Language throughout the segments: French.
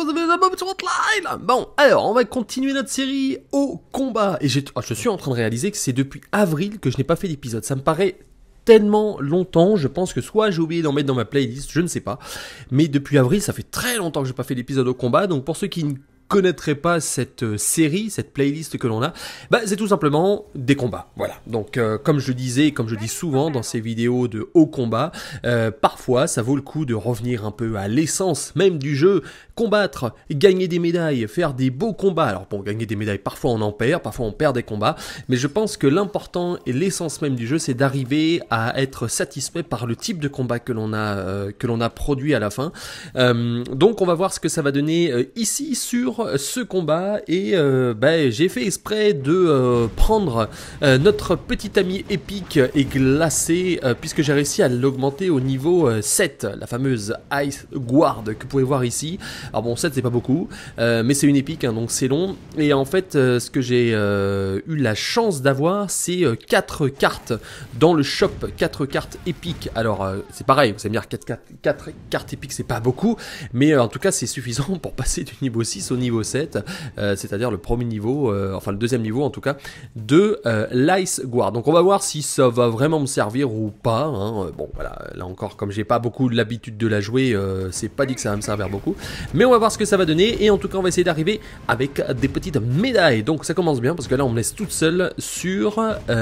Bon, alors, on va continuer notre série au combat. Et je suis en train de réaliser que c'est depuis avril que je n'ai pas fait d'épisode. Ça me paraît tellement longtemps, je pense que soit j'ai oublié d'en mettre dans ma playlist, je ne sais pas. Mais depuis avril, ça fait très longtemps que je n'ai pas fait d'épisode au combat. Donc pour ceux qui ne connaîtraient pas cette série, cette playlist que l'on a, bah, c'est tout simplement des combats. Voilà. Donc comme je le disais, comme je dis souvent dans ces vidéos de haut combat, parfois ça vaut le coup de revenir un peu à l'essence même du jeu, combattre, gagner des médailles, faire des beaux combats. Alors pour gagner des médailles, parfois on en perd, parfois on perd des combats, mais je pense que l'important et l'essence même du jeu, c'est d'arriver à être satisfait par le type de combat que l'on a produit à la fin. Donc on va voir ce que ça va donner ici sur ce combat, et j'ai fait exprès de prendre notre petit ami épique et glacé, puisque j'ai réussi à l'augmenter au niveau 7, la fameuse Ice Guard que vous pouvez voir ici. Alors bon, 7 c'est pas beaucoup, mais c'est une épique, hein, donc c'est long, et en fait ce que j'ai eu la chance d'avoir, c'est 4 cartes dans le shop, 4 cartes épiques. Alors c'est pareil, vous allez me dire 4 cartes épiques c'est pas beaucoup, mais en tout cas c'est suffisant pour passer du niveau 6 au niveau 7, c'est-à-dire le premier niveau, enfin le deuxième niveau en tout cas, de l'Ice Guard. Donc on va voir si ça va vraiment me servir ou pas, hein. Bon voilà, là encore comme j'ai pas beaucoup l'habitude de la jouer, c'est pas dit que ça va me servir beaucoup, mais on va voir ce que ça va donner, et en tout cas on va essayer d'arriver avec des petites médailles. Donc ça commence bien parce que là on me laisse toute seule sur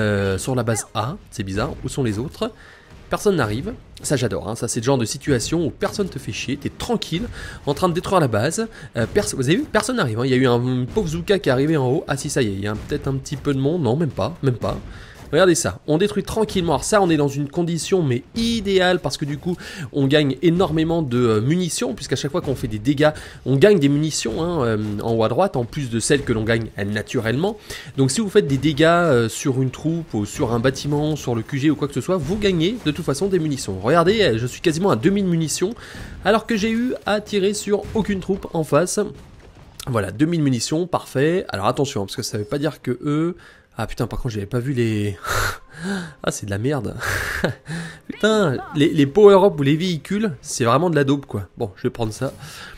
la base A, c'est bizarre, où sont les autres? Personne n'arrive, ça j'adore, hein. Ça c'est le genre de situation où personne te fait chier, t'es tranquille, en train de détruire la base, vous avez vu, personne n'arrive, hein. Il y a eu un pauvre Zuka qui est arrivé en haut, ah si ça y est, il y a peut-être un petit peu de monde, non même pas. Regardez ça, on détruit tranquillement. Alors ça, on est dans une condition mais idéale parce que du coup, on gagne énormément de munitions, puisqu'à chaque fois qu'on fait des dégâts, on gagne des munitions, hein, en haut à droite, en plus de celles que l'on gagne naturellement. Donc si vous faites des dégâts sur une troupe ou sur un bâtiment, sur le QG ou quoi que ce soit, vous gagnez de toute façon des munitions. Regardez, je suis quasiment à 2000 munitions, alors que j'ai eu à tirer sur aucune troupe en face. Voilà, 2000 munitions, parfait. Alors attention, parce que ça veut pas dire que eux... Ah putain, par contre j'avais pas vu les... Ah c'est de la merde. Putain, les power-up ou les véhicules, c'est vraiment de la dope quoi. Bon, je vais prendre ça.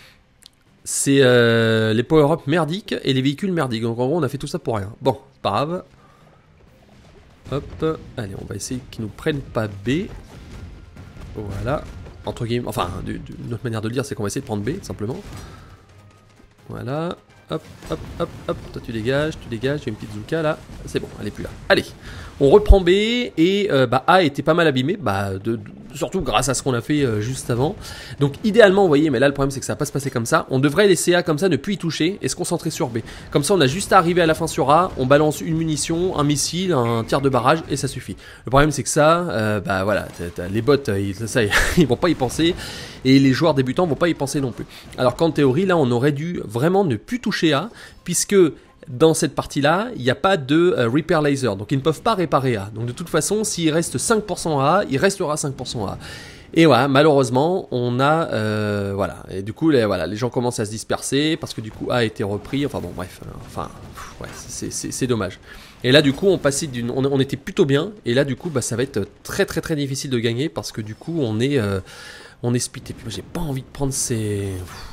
C'est les power-up merdiques et les véhicules merdiques. Donc en gros on a fait tout ça pour rien. Bon, c'est pas grave. Hop, allez on va essayer qu'ils nous prennent pas B. Voilà. Entre guillemets, enfin, d'une autre manière de le dire, c'est qu'on va essayer de prendre B, simplement. Voilà. Hop, hop, hop, hop, toi tu dégages, j'ai une petite Zuka là, c'est bon, elle est plus là. Allez, on reprend B, et A était pas mal abîmé, surtout grâce à ce qu'on a fait juste avant. Donc idéalement, vous voyez, mais là le problème c'est que ça va pas se passer comme ça, on devrait laisser A comme ça, ne plus y toucher, et se concentrer sur B. Comme ça on a juste à arriver à la fin sur A, on balance une munition, un missile, un tir de barrage, et ça suffit. Le problème c'est que ça, voilà, les bots, ils vont pas y penser, et les joueurs débutants vont pas y penser non plus. Alors qu'en théorie, là on aurait dû vraiment ne plus toucher A, puisque dans cette partie-là, il n'y a pas de repair laser, donc ils ne peuvent pas réparer A. Donc de toute façon, s'il reste 5% à A, il restera 5% à A. Et voilà, malheureusement, on a... voilà, et du coup, les gens commencent à se disperser, parce que du coup, A a été repris, enfin bon, bref, ouais, c'est dommage. Et là, du coup, on était plutôt bien, et là, du coup, ça va être très très très difficile de gagner, parce que du coup, on est splitté. Puis moi, j'ai pas envie de prendre ces...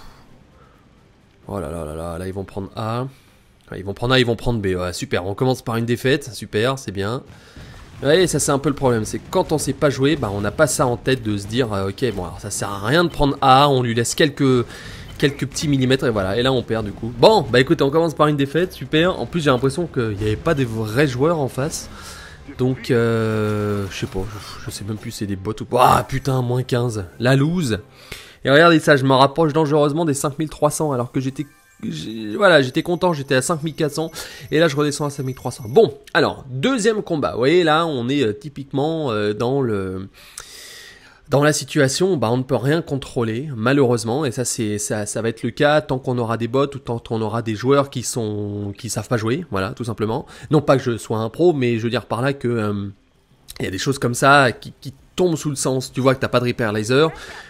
Oh là là là là, là ils vont prendre A. Ils vont prendre A, ils vont prendre B. Ouais, super, on commence par une défaite, super, c'est bien. Ouais, ça c'est un peu le problème, c'est que quand on sait pas jouer, on n'a pas ça en tête de se dire ok, bon, alors ça sert à rien de prendre A, on lui laisse quelques petits millimètres, et voilà, et là on perd du coup. Bon, écoutez, on commence par une défaite, super. En plus, j'ai l'impression qu'il n'y avait pas de vrais joueurs en face. Donc, je sais pas, je sais même plus si c'est des bots ou pas. Ah putain, moins 15, la lose. Et regardez ça, je me rapproche dangereusement des 5300 alors que j'étais content, j'étais à 5400 et là je redescends à 5300. Bon, alors, deuxième combat. Vous voyez là, on est typiquement dans la situation, on ne peut rien contrôler, malheureusement, et ça va être le cas tant qu'on aura des bots ou tant qu'on aura des joueurs qui savent pas jouer, voilà, tout simplement. Non pas que je sois un pro, mais je veux dire par là que il y a des choses comme ça qui tombent sous le sens. Tu vois que t'as pas de repair laser,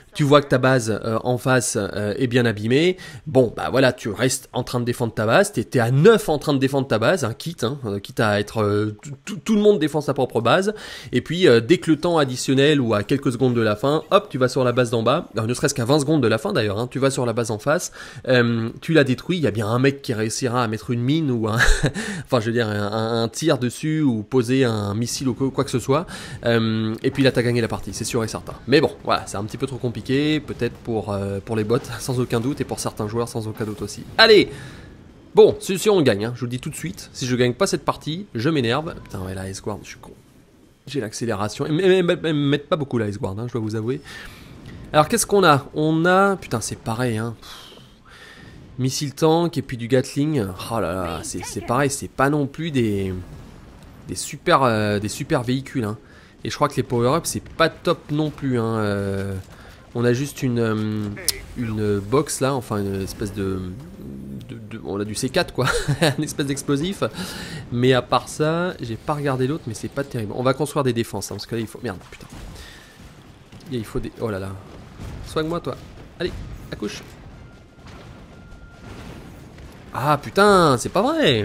tu vois que ta base en face est bien abîmée, bon bah voilà, tu restes en train de défendre ta base, t'es à 9 en train de défendre ta base, hein, quitte à être tout le monde défend sa propre base, et puis dès que le temps additionnel ou à quelques secondes de la fin, hop, tu vas sur la base d'en bas, ne serait-ce qu'à 20 secondes de la fin d'ailleurs, hein, tu vas sur la base en face, tu la détruis, il y a bien un mec qui réussira à mettre une mine ou enfin je veux dire un tir dessus ou poser un missile ou quoi que ce soit, et puis là t'as gagné la partie, c'est sûr et certain. Mais bon, voilà, c'est un petit peu trop compliqué, peut-être pour les bots, sans aucun doute, et pour certains joueurs, sans aucun doute aussi. Allez! Bon, si on gagne, hein, je vous le dis tout de suite, si je gagne pas cette partie, je m'énerve. Putain, ouais, la Ice Guard, je suis con. J'ai l'accélération, et m'aide pas beaucoup la Ice Guard, hein, je dois vous avouer. Alors, qu'est-ce qu'on a? On a... Putain, c'est pareil, hein. Missile tank, et puis du Gatling. Oh là là, c'est pareil, c'est pas non plus des super véhicules, hein. Et je crois que les power-ups, c'est pas top non plus, hein. On a juste une box là, enfin une espèce on a du C4 quoi, une espèce d'explosif. Mais à part ça, j'ai pas regardé l'autre, mais c'est pas terrible. On va construire des défenses, hein, parce que là il faut... Merde, putain. Il faut des... Oh là là. Soigne-moi toi. Allez, accouche. Ah putain, c'est pas vrai.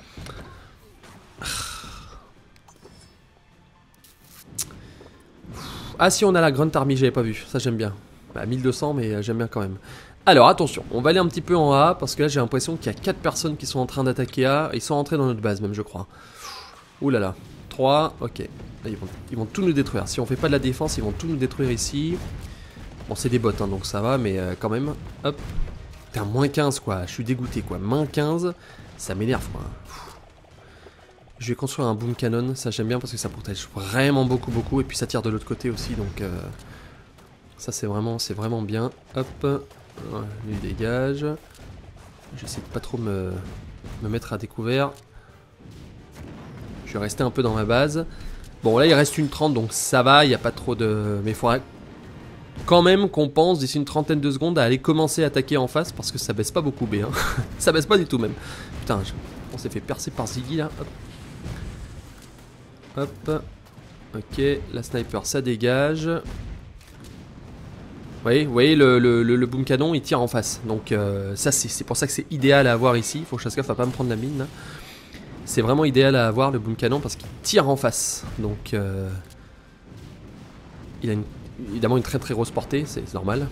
Ah si, on a la Grunt Army, j'avais pas vu, ça j'aime bien. Bah 1200 mais j'aime bien quand même. Alors attention, on va aller un petit peu en A, parce que là j'ai l'impression qu'il y a 4 personnes qui sont en train d'attaquer A. Ils sont rentrés dans notre base même je crois. Ouh là là, 3, ok. Là, ils vont tout nous détruire, si on fait pas de la défense ils vont tout nous détruire ici. Bon c'est des bots hein, donc ça va, mais quand même, hop. Putain, moins 15 quoi, je suis dégoûté quoi, moins 15, ça m'énerve quoi. Je vais construire un boom cannon, ça j'aime bien parce que ça protège vraiment beaucoup et puis ça tire de l'autre côté aussi donc ça c'est vraiment bien. Hop, lui dégage. J'essaie de pas trop me mettre à découvert. Je vais rester un peu dans ma base. Bon là il reste une 30 donc ça va, il n'y a pas trop de... Mais il faudra quand même qu'on pense d'ici une trentaine de secondes à aller commencer à attaquer en face parce que ça baisse pas beaucoup B hein. Ça baisse pas du tout même. Putain, on s'est fait percer par Ziggy là. Hop. Hop, ok, la sniper ça dégage. Vous voyez le boom canon il tire en face. Donc ça c'est pour ça que c'est idéal à avoir ici. Il faut que je fasse gaffe à pas me prendre la mine. C'est vraiment idéal à avoir le boom canon parce qu'il tire en face. Donc il a évidemment une très grosse portée, c'est normal.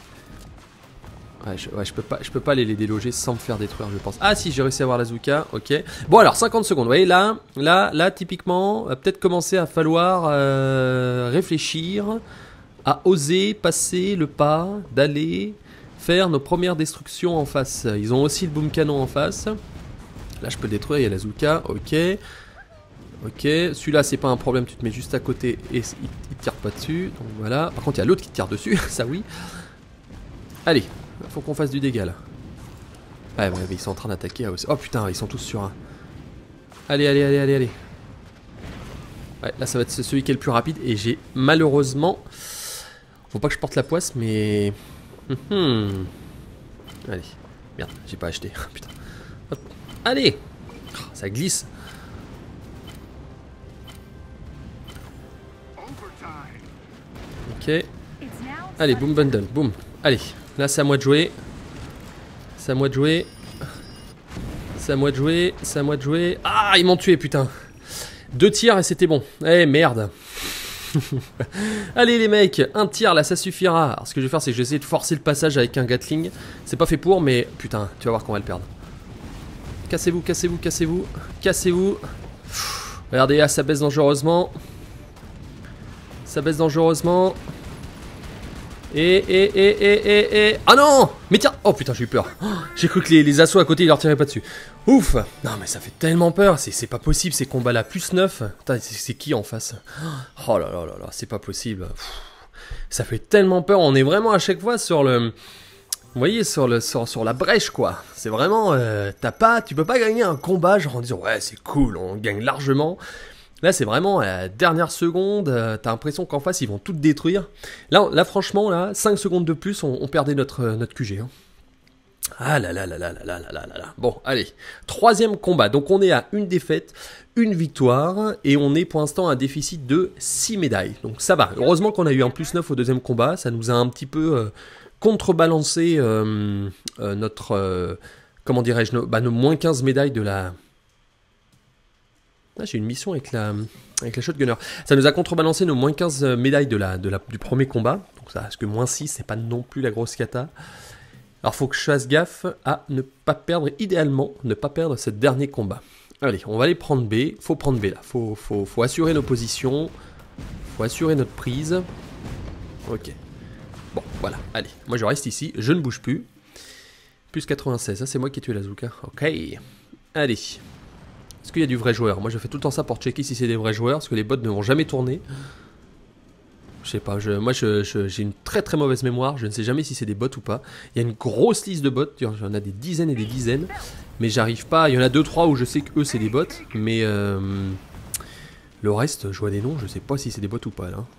Ouais, je peux pas aller les déloger sans me faire détruire, je pense. Ah si, j'ai réussi à avoir la Zuka, ok. Bon alors, 50 secondes, vous voyez, là, typiquement, va peut-être commencer à falloir réfléchir, à oser passer le pas, d'aller faire nos premières destructions en face. Ils ont aussi le boom canon en face. Là, je peux le détruire, il y a la Zuka, ok. Ok, celui-là, c'est pas un problème, tu te mets juste à côté et il tire pas dessus, donc voilà. Par contre, il y a l'autre qui tire dessus, ça oui. Allez. Faut qu'on fasse du dégât là. Ouais, mais ils sont en train d'attaquer aussi. Oh putain, ils sont tous sur un. Allez. Ouais, là ça va être celui qui est le plus rapide. Et j'ai malheureusement... Faut pas que je porte la poisse, mais... Allez. Merde, j'ai pas acheté. Putain. Hop. Allez. Oh, ça glisse. Ok. Allez, boom bundle, boom. Allez. Là c'est à moi de jouer. C'est à moi de jouer. C'est à moi de jouer. C'est à moi de jouer. Ah, ils m'ont tué, putain. 2 tirs et c'était bon. Eh merde. Allez les mecs, un tir là ça suffira. Alors ce que je vais faire c'est que je vais essayer de forcer le passage avec un Gatling. C'est pas fait pour mais putain, tu vas voir qu'on va le perdre. Cassez-vous. Regardez là, ça baisse dangereusement. Ah non. Mais tiens. Oh putain j'ai eu peur. J'ai cru que les assauts à côté ils leur tiraient pas dessus. Ouf. Non mais ça fait tellement peur. C'est pas possible ces combats là. Plus 9. Putain c'est qui en face? Oh là là, c'est pas possible. Ça fait tellement peur. On est vraiment à chaque fois sur le... Vous voyez sur la brèche quoi. C'est vraiment... tu peux pas gagner un combat genre en disant ouais c'est cool on gagne largement. Là c'est vraiment à la dernière seconde, t'as l'impression qu'en face ils vont tout détruire. Là franchement, là, 5 secondes de plus, on perdait notre QG. Hein. Ah là là là là là là là là là là. Bon, allez. Troisième combat. Donc on est à une défaite, une victoire, et on est pour l'instant à un déficit de 6 médailles. Donc ça va. Heureusement qu'on a eu un +9 au deuxième combat. Ça nous a un petit peu contrebalancé notre... comment dirais-je, nos -15 médailles de la... Ah, j'ai une mission avec la shotgunner. Ça nous a contrebalancé nos -15 médailles du premier combat. Donc ça, parce que -6, c'est pas non plus la grosse cata. Alors faut que je fasse gaffe à ne pas perdre, idéalement, ne pas perdre ce dernier combat. Allez, on va aller prendre B. Faut prendre B là. Faut assurer nos positions. Faut assurer notre prise. Ok. Bon, voilà. Allez, moi je reste ici. Je ne bouge plus. +96. Ça, c'est moi qui ai tué la Zouka. Ok. Allez. Est-ce qu'il y a du vrai joueur? Moi je fais tout le temps ça pour checker si c'est des vrais joueurs. Parce que les bots ne vont jamais tourner. Je sais pas, moi j'ai une très très mauvaise mémoire, je ne sais jamais si c'est des bots ou pas. Il y a une grosse liste de bots, j'en ai des dizaines et des dizaines, mais j'arrive pas, il y en a 2-3 où je sais que eux c'est des bots, mais le reste, je vois des noms, je sais pas si c'est des bots ou pas là.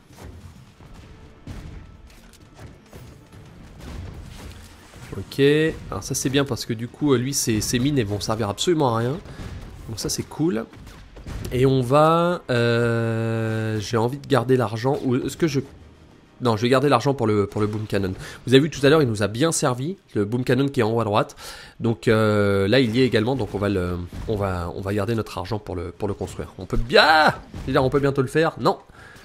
Ok, alors ça c'est bien parce que du coup lui ses mines elles vont servir absolument à rien, donc ça c'est cool. Et on va... j'ai envie de garder l'argent. Ou est-ce que je... Non, je vais garder l'argent pour le boom cannon. Vous avez vu tout à l'heure, il nous a bien servi. Le boom cannon qui est en haut à droite. Donc là, il y est également. Donc on va garder notre argent pour le construire. On peut bien... C'est-à-dire, on peut bientôt le faire. Non.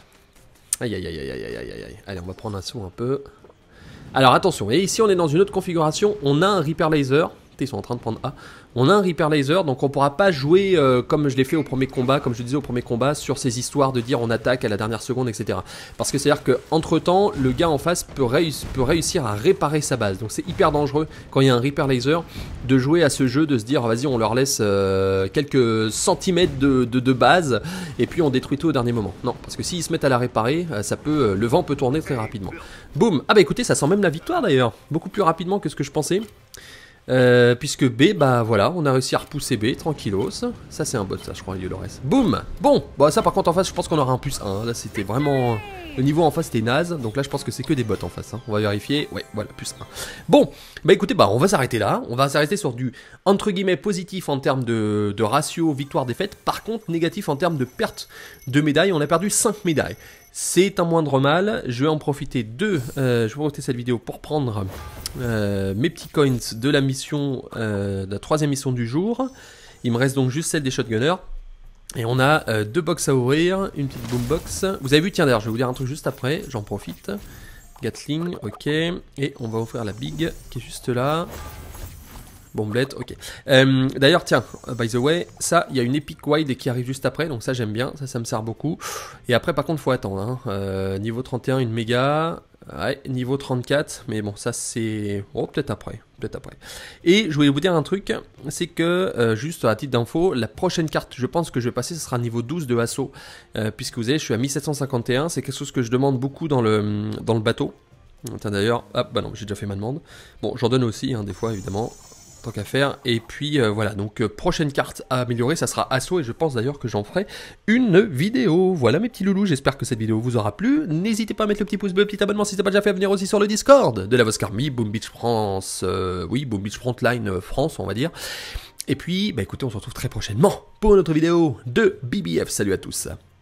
Aïe, aïe, aïe, aïe, aïe, aïe, aïe. Allez, on va prendre un saut un peu. Alors attention. Et ici, on est dans une autre configuration. On a un Reaper Laser. Ils sont en train de prendre A. On a un Reaper Laser, donc on pourra pas jouer comme je l'ai fait au premier combat, comme je disais au premier combat, sur ces histoires de dire on attaque à la dernière seconde, etc. Parce que c'est-à-dire qu'entre temps, le gars en face peut réussir à réparer sa base. Donc c'est hyper dangereux quand il y a un Reaper Laser de jouer à ce jeu, de se dire vas-y on leur laisse quelques centimètres de base et puis on détruit tout au dernier moment. Non, parce que s'ils se mettent à la réparer, le vent peut tourner très rapidement. Boum. Ah bah écoutez, ça sent même la victoire d'ailleurs, beaucoup plus rapidement que ce que je pensais. Puisque B, bah voilà, on a réussi à repousser B, tranquillos. Ça c'est un bot ça je crois, le reste. Boum. Bon, bah ça par contre en face je pense qu'on aura un +1. Là c'était vraiment... Le niveau en face c'était naze, donc là je pense que c'est que des bots en face. On va vérifier, ouais voilà, +1. Bon, bah écoutez, bah on va s'arrêter là. On va s'arrêter sur du, entre guillemets, positif en termes de ratio victoire-défaite. Par contre, négatif en termes de perte de médailles. On a perdu 5 médailles. C'est un moindre mal, je vais en profiter je vais profiter de cette vidéo pour prendre mes petits coins de la mission, de la troisième mission du jour. Il me reste donc juste celle des shotgunners. Et on a 2 box à ouvrir, une petite boombox. Vous avez vu, tiens d'ailleurs, je vais vous dire un truc juste après, j'en profite. Gatling, ok. Et on va ouvrir la big qui est juste là. Bomblette, ok. D'ailleurs, tiens, by the way, ça, il y a une Epic Wide qui arrive juste après, donc ça j'aime bien, ça me sert beaucoup. Et après, par contre, faut attendre. Hein. Niveau 31, une méga. Ouais, niveau 34, mais bon, ça c'est... Oh, peut-être après, peut-être après. Et je voulais vous dire un truc, c'est que, juste à titre d'info, la prochaine carte, je pense que je vais passer, ce sera niveau 12 de assaut. Puisque vous savez, je suis à 1751, c'est quelque chose que je demande beaucoup dans le bateau. D'ailleurs, ah bah non, j'ai déjà fait ma demande. Bon, j'en donne aussi, hein, des fois, évidemment. Tant qu'à faire, et puis voilà, donc prochaine carte à améliorer, ça sera assaut, et je pense d'ailleurs que j'en ferai une vidéo. Voilà mes petits loulous, j'espère que cette vidéo vous aura plu, n'hésitez pas à mettre le petit pouce bleu, petit abonnement si ce n'est pas déjà fait, à venir aussi sur le Discord de la Vosk Army, Boom Beach France, oui, Boom Beach Frontline France, on va dire, et puis, bah écoutez, on se retrouve très prochainement pour une autre vidéo de BBF, salut à tous.